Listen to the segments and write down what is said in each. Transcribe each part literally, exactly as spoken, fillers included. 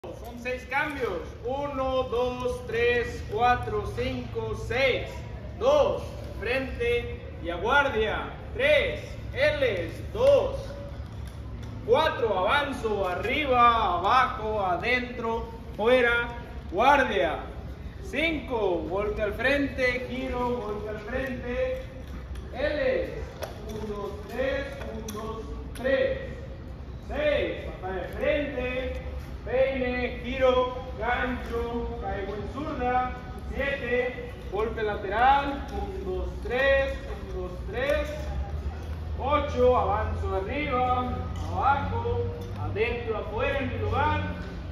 Son seis cambios. Uno, dos, tres, cuatro, cinco, seis. Dos, frente y a guardia. Tres, L's, dos. Cuatro, avanzo, arriba, abajo, adentro, fuera, guardia. Cinco, golpe al frente, giro, golpe al frente. L's, uno, dos, tres, uno, dos, tres. Seis, patada de frente, peine, giro, gancho, caigo en zurda. Siete, golpe lateral, uno, dos, tres, uno, dos, tres. Ocho, avanzo arriba, abajo, adentro, afuera en mi lugar.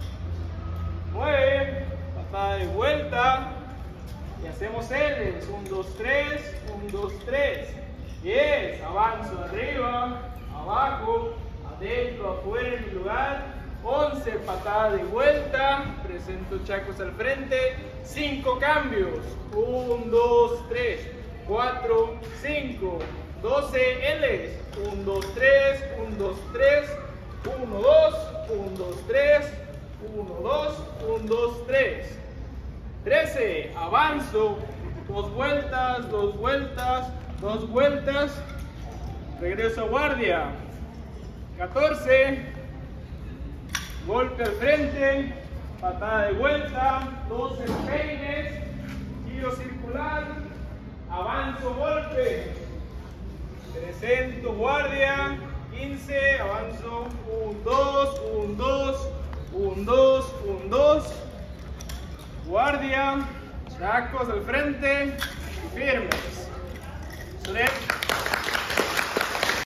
Nueve, patada de vuelta y hacemos L's, uno, dos, tres, uno, dos, tres. Diez, avanzo arriba, abajo, adentro, afuera en mi lugar. Once, patada de vuelta, presento chacos al frente. Cinco cambios, uno, dos, tres, cuatro, cinco. doce L's, uno, dos, tres, uno, dos, tres, uno, dos, uno, dos, tres, uno, dos, uno, dos, tres. trece, avanzo, dos vueltas, dos vueltas, dos vueltas, regreso a guardia. catorce, golpe al frente, patada de vuelta, doce peines, giro circular, avanzo, golpe. Presento guardia, quince, avanzo, uno, dos, uno, dos, uno, dos, uno, dos, guardia, chacos al frente y firmes. Tres.